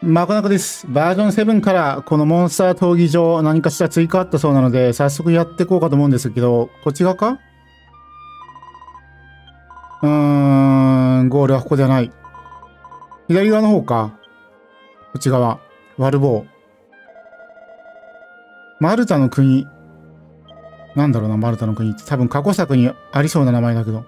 まこなかです。バージョン7からこのモンスター闘技場何かしら追加あったそうなので、早速やっていこうかと思うんですけど、こっち側か？ゴールはここじゃない。左側の方か。こっち側。ワルボー。マルタの国。なんだろうな、マルタの国って。多分過去作にありそうな名前だけど。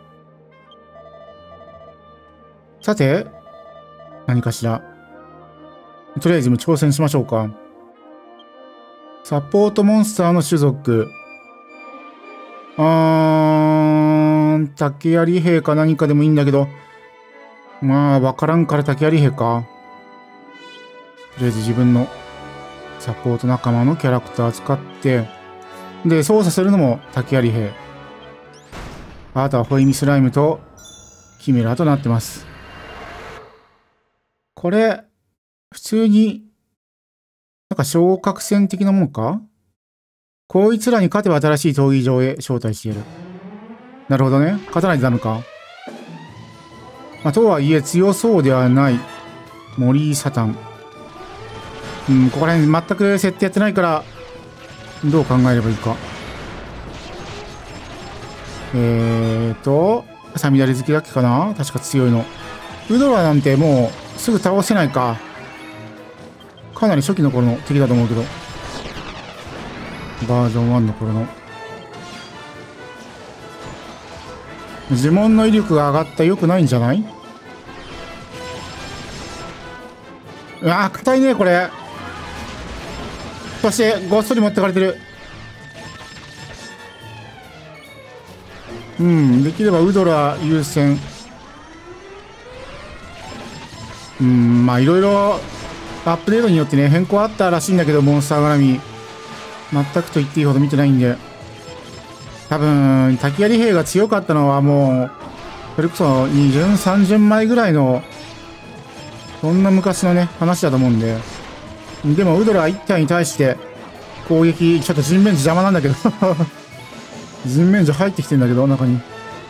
さて、何かしら。とりあえず挑戦しましょうか。サポートモンスターの種族。竹槍兵か何かでもいいんだけど。まあ、わからんから竹槍兵か。とりあえず自分のサポート仲間のキャラクター使って、で、操作するのも竹槍兵。あとはホイミスライムとキメラとなってます。これ、普通に、なんか昇格戦的なもんか？こいつらに勝てば新しい闘技場へ招待している。なるほどね。勝たないとダメか。まあ、とはいえ強そうではない。森井サタン。ここら辺全く設定やってないから、どう考えればいいか。サミダレ好きだっけかな？確か強いの。ウドラなんてもうすぐ倒せないか。かなり初期の頃の敵だと思うけど。バージョン1の頃の。呪文の威力が上がった良くないんじゃない？うわー、硬いね、これ。そして、ごっそり持ってかれてる。できればウドラ優先。まあいろいろアップデートによってね、変更あったらしいんだけど、モンスター絡み。全くと言っていいほど見てないんで。多分、滝槍兵が強かったのはもう、それこそ2巡3巡前ぐらいの、そんな昔のね、話だと思うんで。でも、ウドラ1体に対して、攻撃、ちょっと人面樹邪魔なんだけど。人面樹入ってきてんだけど、中に。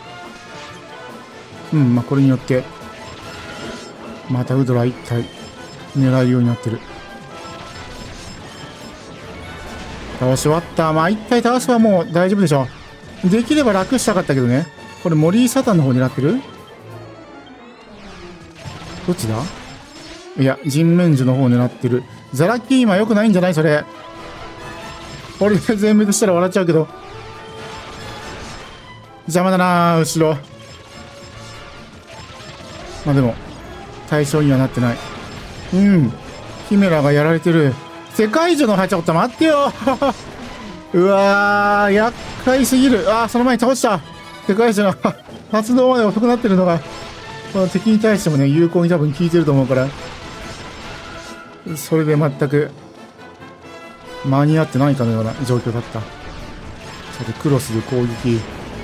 まあこれによって、またウドラ1体、狙えるようになってる。倒し終わった。まあ1体倒せばもう大丈夫でしょ。できれば楽したかったけどね。これ森井サタンの方狙ってる？どっちだ？いや、人面樹の方狙ってる。ザラキーマ良くないんじゃない？それ。これで全滅したら笑っちゃうけど。邪魔だな後ろ。まあでも、対象にはなってない。キメラがやられてる。世界樹のちょっと待ってようわー、厄介すぎる。その前に倒した。世界樹の発動まで遅くなってるのが、この敵に対してもね、有効に多分効いてると思うから、それで全く、間に合ってないかのような状況だった。さて、クロスで攻撃。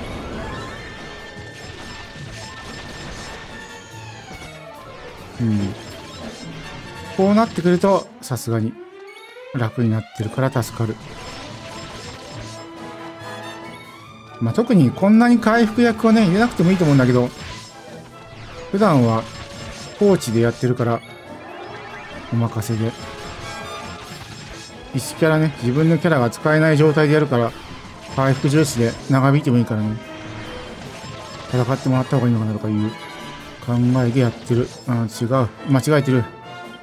こうなってくると、さすがに、楽になってるから助かる。まあ、特にこんなに回復薬はね、入れなくてもいいと思うんだけど、普段は放置でやってるから、お任せで。1キャラね、自分のキャラが使えない状態でやるから、回復重視で長引いてもいいからね、戦ってもらった方がいいのかなとかいう考えでやってる。違う。間違えてる。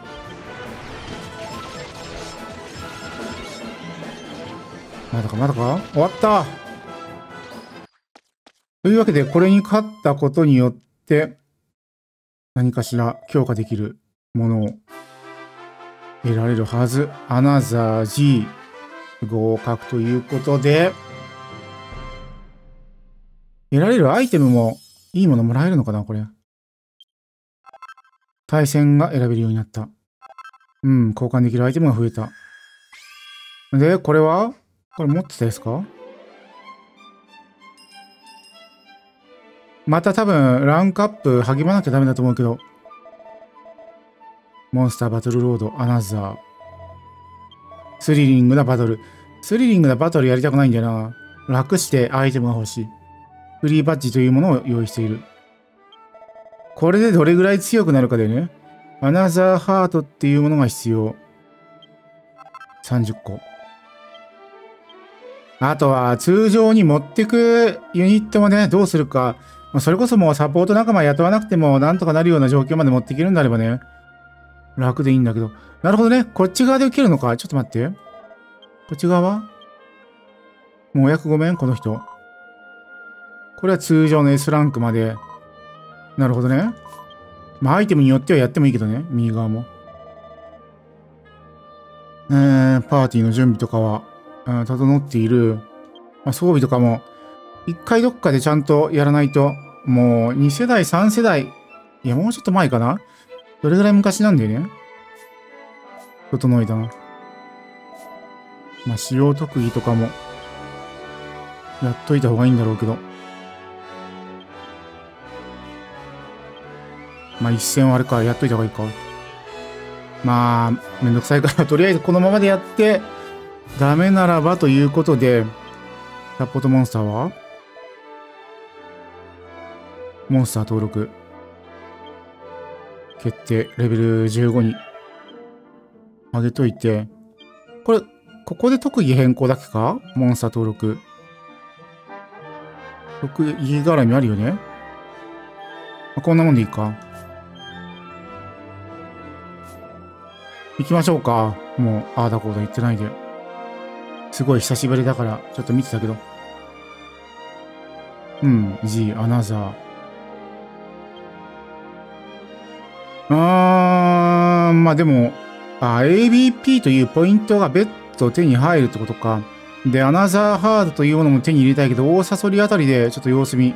まだかまだか？終わった。というわけで、これに勝ったことによって、何かしら強化できるものを得られるはず。アナザー G 合格ということで、得られるアイテムもいいものもらえるのかなこれ。対戦が選べるようになった。交換できるアイテムが増えた。で、これはこれ持ってたやつか？また多分、ランクアップ励まなきゃダメだと思うけど。モンスターバトルロード、アナザー。スリリングなバトル。スリリングなバトルやりたくないんだよな。楽してアイテムが欲しい。フリーバッジというものを用意している。これでどれぐらい強くなるかだよね。 アナザーハートっていうものが必要。30個。あとは、通常に持ってくユニットもね、どうするか。それこそもうサポート仲間雇わなくてもなんとかなるような状況まで持っていけるんであればね、楽でいいんだけど。なるほどね。こっち側で受けるのか。ちょっと待って。こっち側はもうお役ごめん、この人。これは通常の S ランクまで。なるほどね。まあ、アイテムによってはやってもいいけどね。右側も。パーティーの準備とかは、整っている。まあ、装備とかも、一回どっかでちゃんとやらないと、もう2世代、3世代、いや、もうちょっと前かな。どれぐらい昔なんだよね。整えたの。まあ、使用特技とかも、やっといた方がいいんだろうけど。まあ、一戦はあれか、やっといた方がいいか。まあ、めんどくさいから、とりあえずこのままでやって、ダメならばということで、サポートモンスターはモンスター登録。決定。レベル15に。上げといて。これ、ここで特技変更だけかモンスター登録。特技絡みあるよね。こんなもんでいいか。行きましょうか。もう、ああだこうだ言ってないで。すごい久しぶりだから、ちょっと見てたけど。G、アナザー。まあでも、ABP というポイントが別途手に入るってことか。で、アナザーハードというものも手に入れたいけど、大サソリあたりでちょっと様子見。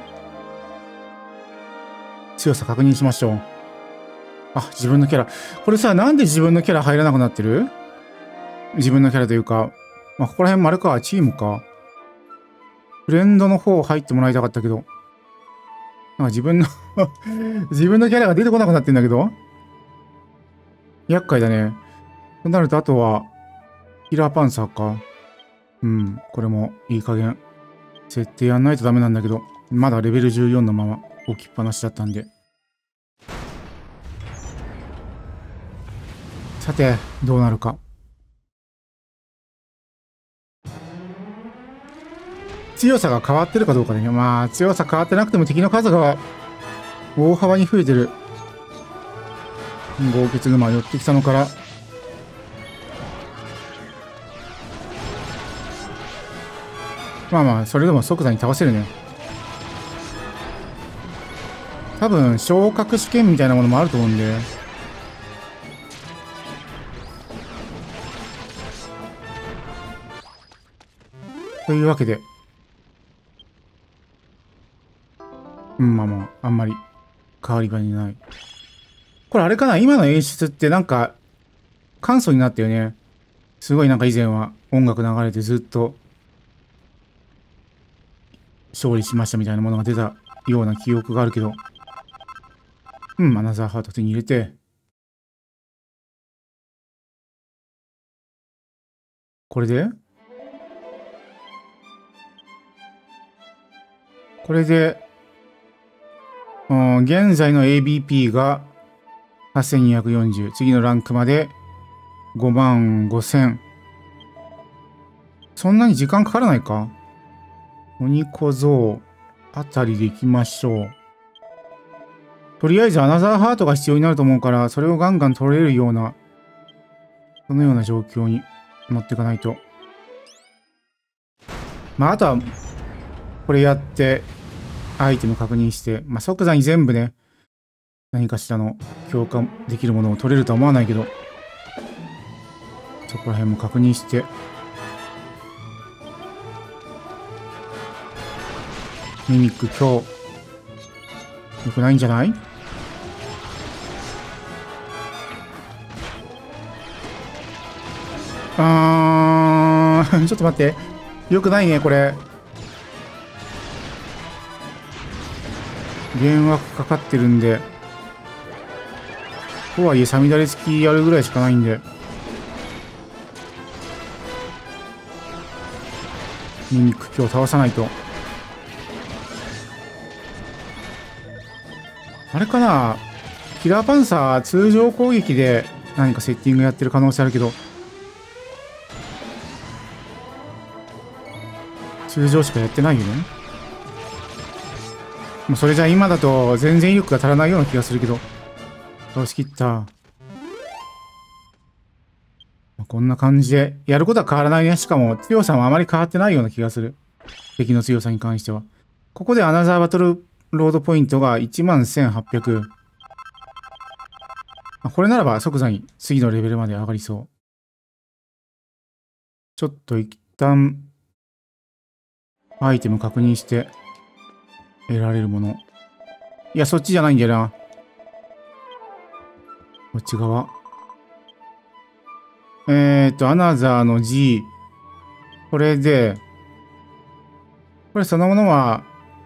強さ確認しましょう。あ、自分のキャラ。これさ、なんで自分のキャラ入らなくなってる？自分のキャラというか、まあ、ここら辺丸か、チームか。フレンドの方入ってもらいたかったけど。なんか自分の自分のキャラが出てこなくなってんだけど。厄介だね。となると、あとは、キラーパンサーか。これもいい加減。設定やんないとダメなんだけど、まだレベル14のまま置きっぱなしだったんで。さて、どうなるか。強さが変わってるかどうかね。まあ、強さ変わってなくても敵の数が大幅に増えてる。豪傑熊寄ってきたのから。まあまあ、それでも即座に倒せるね。多分、昇格試験みたいなものもあると思うんで。というわけで。まあまあ、あんまり変わりがない。これあれかな？今の演出ってなんか、簡素になったよね。すごいなんか以前は音楽流れてずっと、勝利しましたみたいなものが出たような記憶があるけど。アナザーハート手に入れて。これで現在の ABP が8240。次のランクまで55000。そんなに時間かからないか？鬼小僧あたりで行きましょう。とりあえずアナザーハートが必要になると思うから、それをガンガン取れるような、そのような状況に持っていかないと。まあ、あとは、これやって、アイテム確認して、まあ、即座に全部ね、何かしらの強化できるものを取れるとは思わないけど、そこら辺も確認して、ミミック今日、良くないんじゃない？ちょっと待って。良くないね、これ。幻惑かかってるんで。とはいえ、サミダレ付きやるぐらいしかないんで。ミミック今日倒さないと。あれかな？ キラーパンサー通常攻撃で何かセッティングやってる可能性あるけど、通常しかやってないよね。もうそれじゃ今だと全然威力が足らないような気がするけど。倒しきった。こんな感じで、やることは変わらないね。しかも強さもあまり変わってないような気がする。敵の強さに関しては。ここでアナザーバトルロードポイントが 11,800。これならば即座に次のレベルまで上がりそう。ちょっと一旦、アイテム確認して得られるもの。いや、そっちじゃないんだよな。こっち側。アナザーの G。これで、これそのものは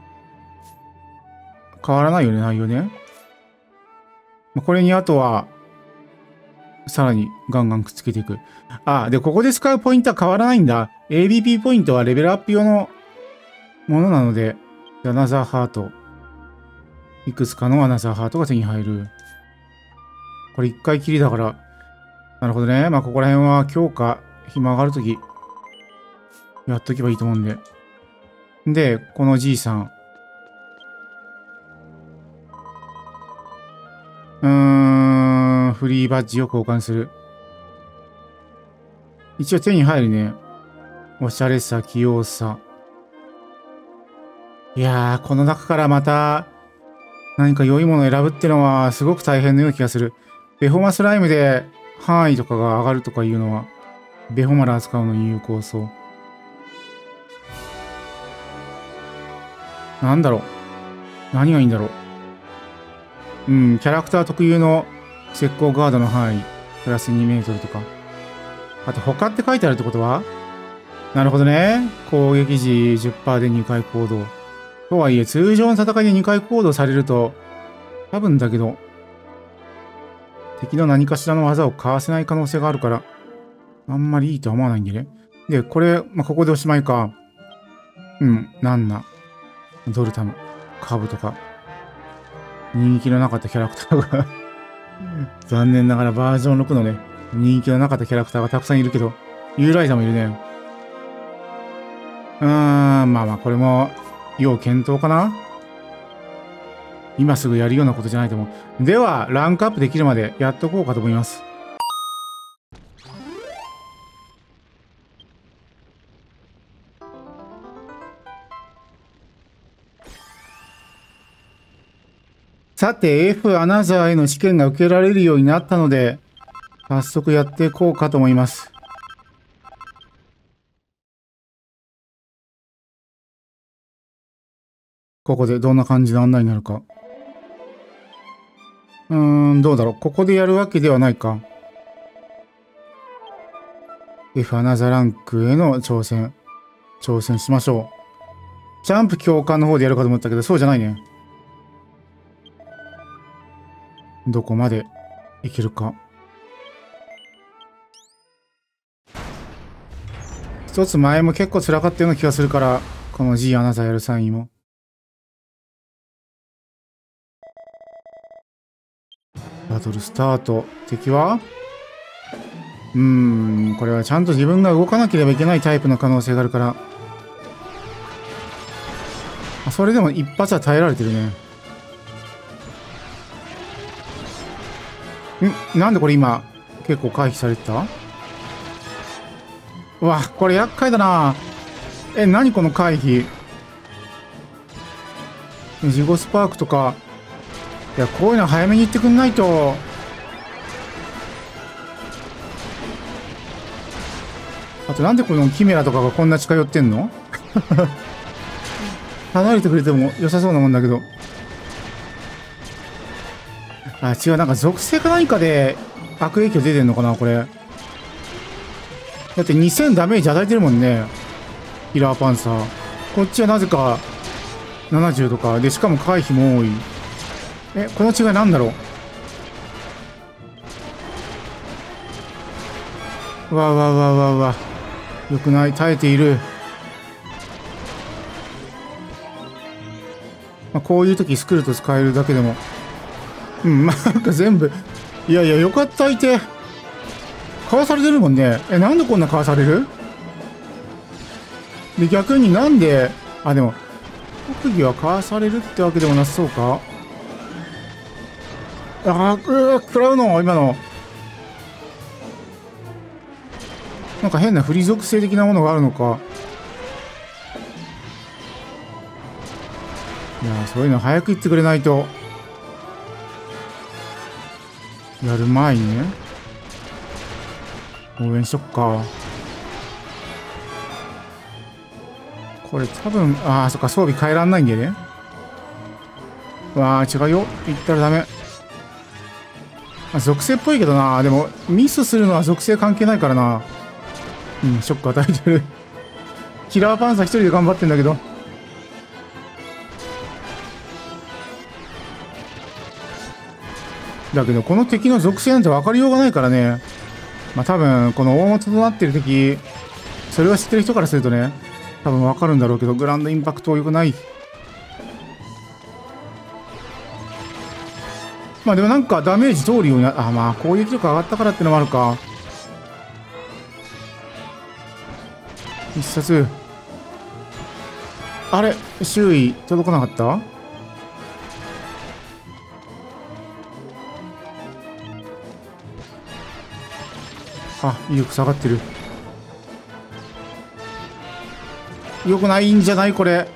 変わらないよね、内容ね。これにあとは、さらにガンガンくっつけていく。あ、で、ここで使うポイントは変わらないんだ。ABP ポイントはレベルアップ用のものなので、アナザーハート。いくつかのアナザーハートが手に入る。これ一回きりだから。なるほどね。ここら辺は強化、暇上がるとき、やっとけばいいと思うんで。で、このじいさん。フリーバッジを交換する。一応手に入るね。おしゃれさ、器用さ。いやー、この中からまた、何か良いものを選ぶってのは、すごく大変なような気がする。ベホマスライムで範囲とかが上がるとかいうのは、ベホマラ使うのに有効そう。なんだろう。何がいいんだろう。キャラクター特有の石膏ガードの範囲、プラス2メートルとか。あと、他って書いてあるってことは、なるほどね。攻撃時 10% で2回行動。とはいえ、通常の戦いで2回行動されると、多分だけど、敵の何かしらの技をかわせない可能性があるから、あんまりいいとは思わないんでね。で、これ、ここでおしまいか。ナンナ、ドルタム、カブとか、人気のなかったキャラクターが残念ながらバージョン6のね、人気のなかったキャラクターがたくさんいるけど、ユーライザーもいるね。これも、要検討かな。今すぐやるようなことじゃないと思う。では、ランクアップできるまでやっとこうかと思います。さて、F アナザーへの試験が受けられるようになったので、早速やっていこうかと思います。ここでどんな感じの案内になるか。どうだろう。ここでやるわけではないか。F アナザーランクへの挑戦しましょう。ジャンプ強化の方でやるかと思ったけど、そうじゃないね。どこまでいけるか。一つ前も結構辛かったような気がするから、この G アナザーやる際にも。バトルスタート。敵はこれはちゃんと自分が動かなければいけないタイプの可能性があるから。それでも一発は耐えられてるね。なんでこれ今、結構回避されてた？うわ、これ厄介だな。何この回避。ジゴスパークとか。いや、こういうの早めに言ってくんないと。あとなんでこのキメラとかがこんな近寄ってんの離れてくれても良さそうなもんだけど。違う、なんか属性か何かで悪影響出てんのかな、これ。だって2000ダメージ与えてるもんね。キラーパンサー。こっちはなぜか70とか。で、しかも回避も多い。この違いなんだろう。うわ。よくない。耐えている。こういう時スクルト使えるだけでも。 うん、なんか全部。いやいや、よかった、相手。かわされてるもんね。なんでこんなかわされる？で、逆になんで、あ、でも、特技はかわされるってわけでもなさそうか。食らうの今の。なんか変な不利属性的なものがあるのか。いや、そういうの早く言ってくれないと。やる前にね。応援しとくか。これ多分、そっか、装備変えらんないんだよね。違うよ。言ったらダメ。属性っぽいけどな。でも、ミスするのは属性関係ないからな。うん、ショック与えてる。キラーパンサー一人で頑張ってんだけど。だけど、この敵の属性なんて分かりようがないからね。多分、この大元となってる敵、それを知ってる人からするとね、多分分かるんだろうけど、グランドインパクト良くない。でもなんかダメージ通るようにな、攻撃力上がったからってのもあるか。必殺。あれ周囲届かなかった？威力下がってる。よくないんじゃないこれ。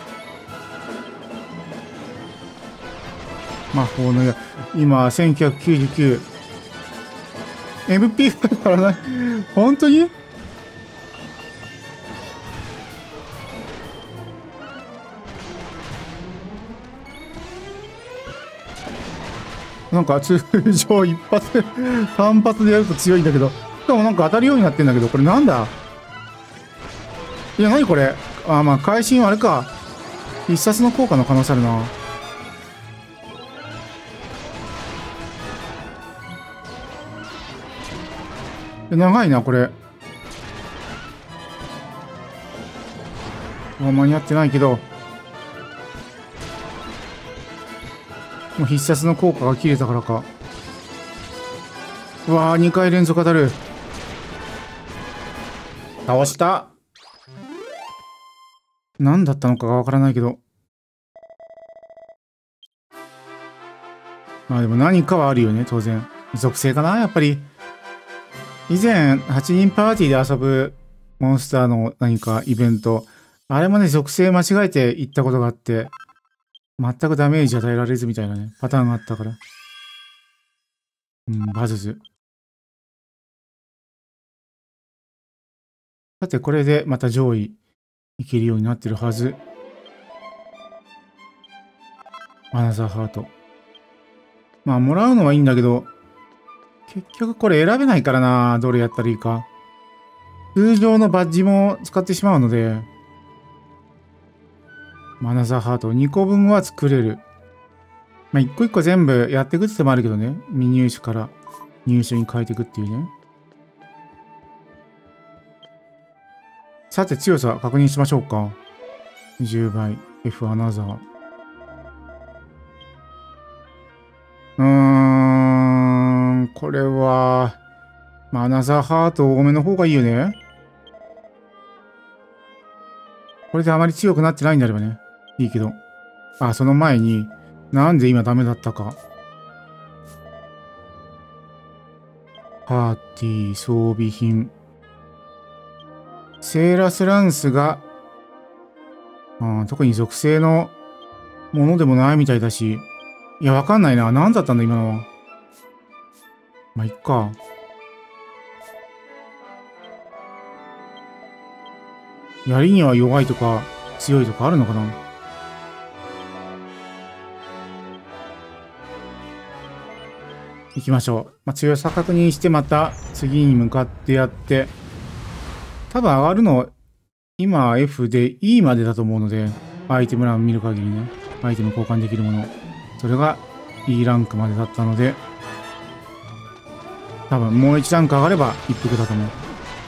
魔法の矢。今、1999。MP だからない。本当に？なんか通常一発、単発でやると強いんだけど。しかもなんか当たるようになってんだけど、これなんだ？いや、何これ？会心はあれか。必殺の効果の可能性あるな。長いな、これ。間に合ってないけど。もう必殺の効果が切れたからか。2回連続当たる。倒した。何だったのかがわからないけど。でも何かはあるよね、当然。属性かなやっぱり。以前、8人パーティーで遊ぶモンスターの何かイベント。あれもね、属性間違えて行ったことがあって、全くダメージ与えられずみたいなね、パターンがあったから。バズズ。さて、これでまた上位いけるようになってるはず。アナザーハート。もらうのはいいんだけど、結局これ選べないからな。どれやったらいいか。通常のバッジも使ってしまうので、アナザーハート2個分は作れる。一個一個全部やっていくって手もあるけどね。未入手から入手に変えていくっていうね。さて、強さ確認しましょうか。10倍。F アナザー。これは、アナザーハート多めの方がいいよね。これであまり強くなってないんであればね。いいけど。その前に、なんで今ダメだったか。パーティー装備品。セーラスランスが、特に属性のものでもないみたいだし。いや、わかんないな。何だったんだ、今のは。いっか。槍には弱いとか、強いとかあるのかな？行きましょう。強さ確認してまた次に向かってやって、多分上がるの、今 F で E までだと思うので、アイテム欄見る限りね、アイテム交換できるもの。それが E ランクまでだったので、多分もう1ランク上がれば一服だと思う。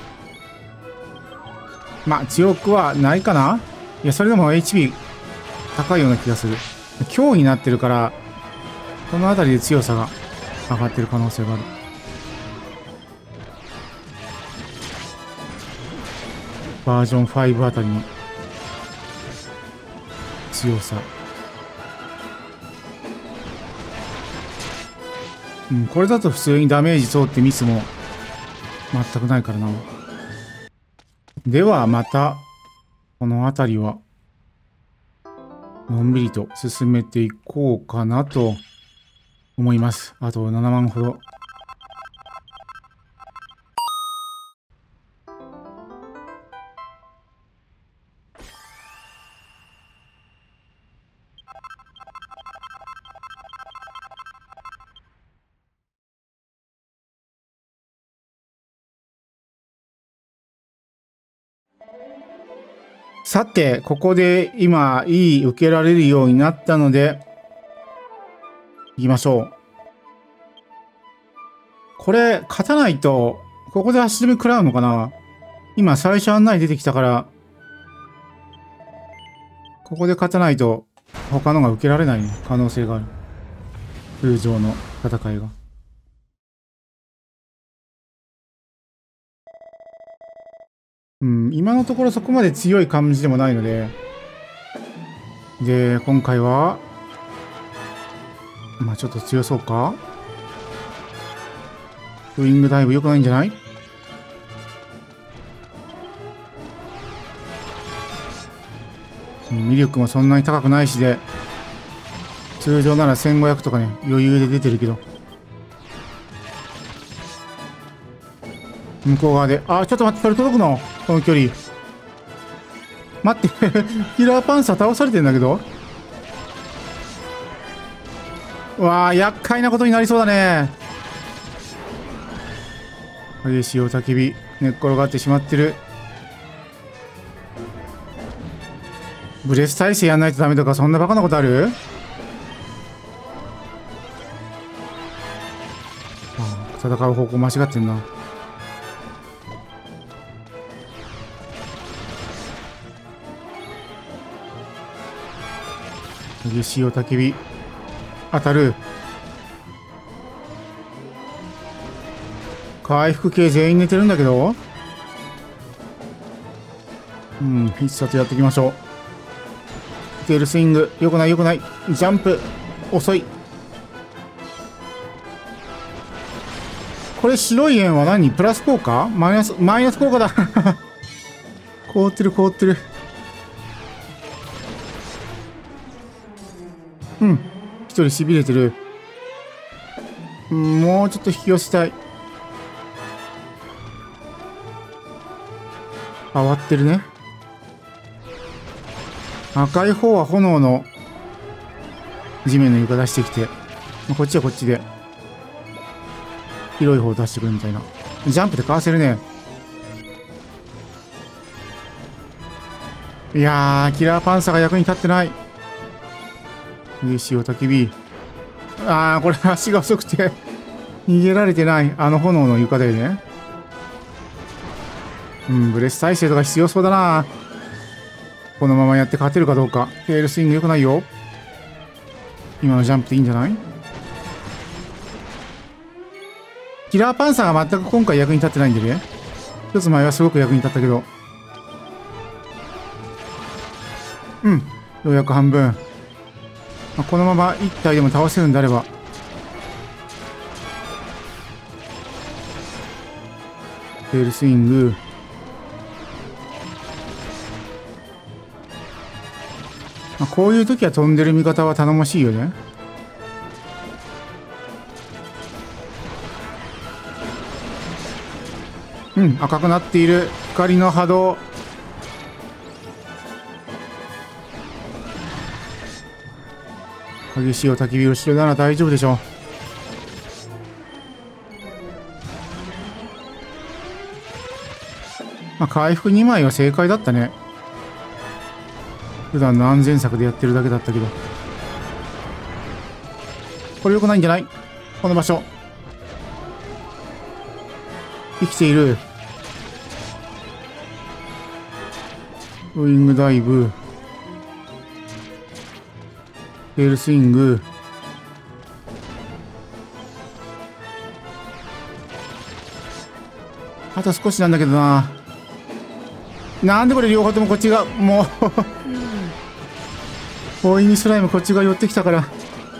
強くはないかな？いや、それでも HP 高いような気がする。強になってるから、 この辺りで強さが上がってる可能性がある。バージョン5あたりの強さ。うん、これだと普通にダメージ通ってミスも全くないからな。ではまたこの辺りはのんびりと進めていこうかなと思います。あと7万ほど。さて、ここで今、受けられるようになったので、行きましょう。これ、勝たないと、ここで足止め食らうのかな？今、最初案内出てきたから、ここで勝たないと、他のが受けられない可能性がある。通常の戦いが。うん、今のところそこまで強い感じでもないので、で、今回は、まあちょっと強そうか？ウイングダイブ良くないんじゃない？威力もそんなに高くないしで、通常なら1500とかね、余裕で出てるけど。向こう側で、あ、ちょっと待って、それ届くの？この距離。待って、キラーパンサー倒されてんだけど。うわあ、厄介なことになりそうだね。激しい雄たけび、寝っ転がってしまってる。ブレス耐性やんないとダメとか、そんなバカなことある？ああ、戦う方向間違ってんな。激しい雄たけび、当たる。回復系全員寝てるんだけど、うん、必殺やっていきましょう。テールスイング、よくないよくない。ジャンプ、遅い。これ白い円は何？プラス効果？マイナス効果だ。凍ってる凍ってる。うん。一人痺れてる。もうちょっと引き寄せたい。回ってるね。赤い方は炎の地面の床出してきて、こっちはこっちで広い方出してくるみたいな。ジャンプでかわせるね。いやー、キラーパンサーが役に立ってない。激しい雄たけび。あー、これ足が遅くて逃げられてない。あの炎の床だよね。うん、ブレス耐性とか必要そうだな。このままやって勝てるかどうか。テールスイング良くないよ。今のジャンプでいいんじゃない？キラーパンサーが全く今回役に立ってないんでね。一つ前はすごく役に立ったけど。うん。ようやく半分。まあ、このまま1体でも倒せるんであれば。テールスイング。まあ、こういう時は飛んでる味方は頼もしいよね。うん、赤くなっている。光の波動。激しい雄たけび後ろなら大丈夫でしょう。まあ、回復2枚は正解だったね。普段の安全策でやってるだけだったけど。これ良くないんじゃない？この場所。生きている。ウイングダイブ。テールスイング。 あと少しなんだけどな。なんでこれ両方ともこっちが、もう。追いにスライムこっちが寄ってきたから。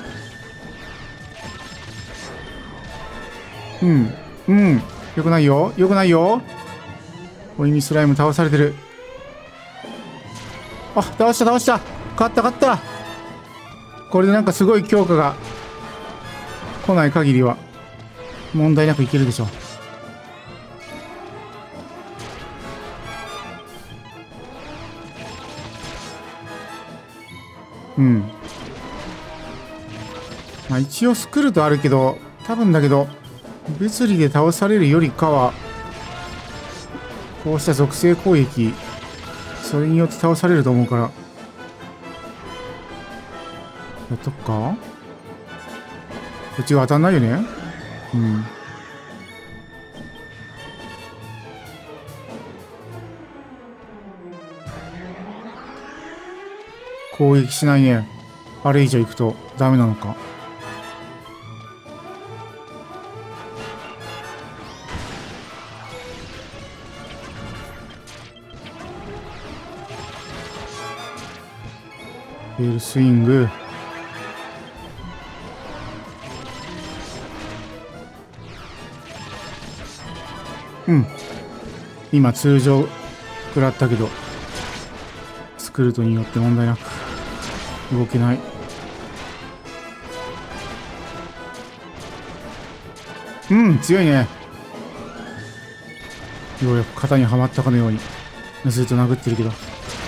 うん。うん。よくないよ。よくないよ。追いにスライム倒されてる。あ、倒した倒した。勝った勝った。これでなんかすごい強化が来ない限りは問題なくいけるでしょう。うん。まあ一応スクルトあるけど、多分だけど、物理で倒されるよりかは、こうした属性攻撃、それによって倒されると思うから、やっとくか。こっちが当たんないよね。うん。攻撃しないね。あれ以上行くとダメなのか。テールスイング。うん。今通常食らったけど、スクルトによって問題なく動けない。うん、強いね。ようやく肩にはまったかのようにずっと殴ってるけど。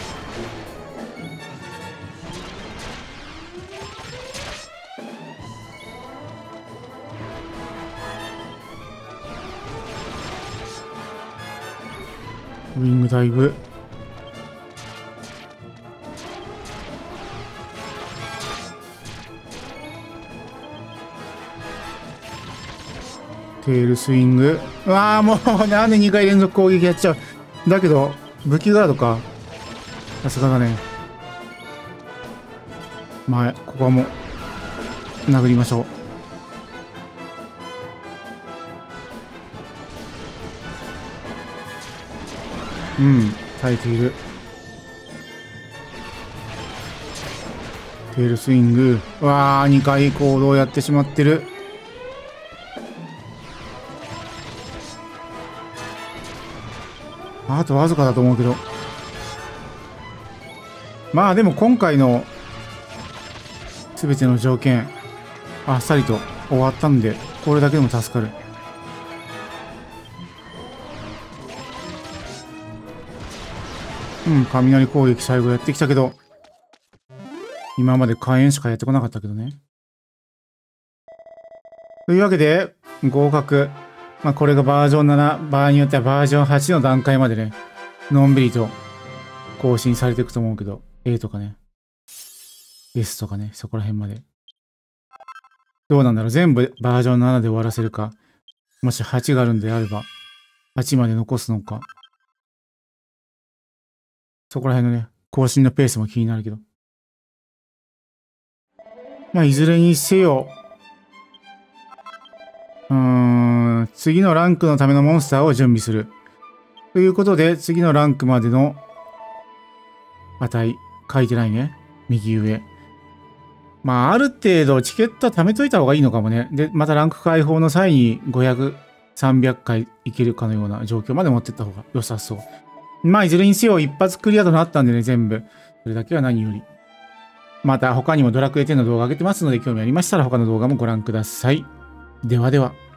ウィングダイブ。テールスイング。うわあ、もうなんで2回連続攻撃やっちゃう。だけど武器ガードか。さすがだね。まあここはもう殴りましょう。うん、耐えている。テールスイング。うわあ、2回行動やってしまってる。あとわずかだと思うけど。まあでも今回の全ての条件あっさりと終わったんで、これだけでも助かる。うん、雷攻撃最後やってきたけど、今まで火炎しかやってこなかったけどね。というわけで合格。まあこれがバージョン7、場合によってはバージョン8の段階までね、のんびりと更新されていくと思うけど、A とかね、S とかね、そこら辺まで。どうなんだろう、全部バージョン7で終わらせるか、もし8があるんであれば、8まで残すのか。そこら辺のね、更新のペースも気になるけど。まあ、いずれにせよ、次のランクのためのモンスターを準備する。ということで、次のランクまでの値、書いてないね。右上。まあ、ある程度チケットは貯めといた方がいいのかもね。で、またランク解放の際に500、300回いけるかのような状況まで持ってった方が良さそう。まあ、いずれにせよ一発クリアとなったんでね、全部。それだけは何より。また他にもドラクエ10の動画上げてますので、興味ありましたら他の動画もご覧ください。ではでは。